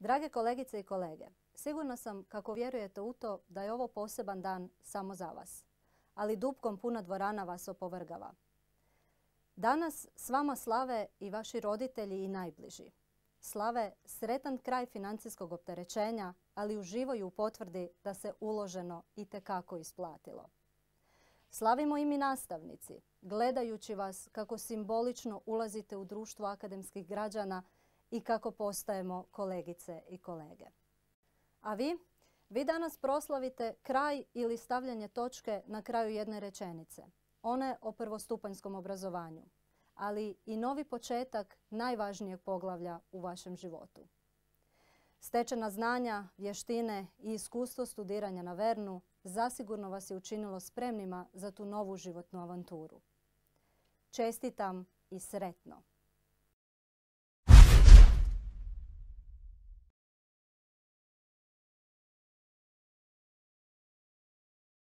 Drage kolegice i kolege, sigurna sam kako vjerujete u to da je ovo poseban dan samo za vas, ali dupkom puna dvorana vas opovrgava. Danas s vama slave i vaši roditelji i najbliži. Slave sretan kraj financijskog opterećenja, ali uživaju u potvrdi da se uloženo itekako isplatilo. Slavimo i mi nastavnici, gledajući vas kako simbolično ulazite u društvo akademskih građana i kako postajemo kolegice i kolege. A vi danas proslavite kraj ili stavljanje točke na kraju jedne rečenice, one o prvostupanjskom obrazovanju, ali i novi početak najvažnijeg poglavlja u vašem životu. Stečena znanja, vještine i iskustvo studiranja na Vernu zasigurno vas je učinilo spremnima za tu novu životnu avanturu. Čestitam i sretno!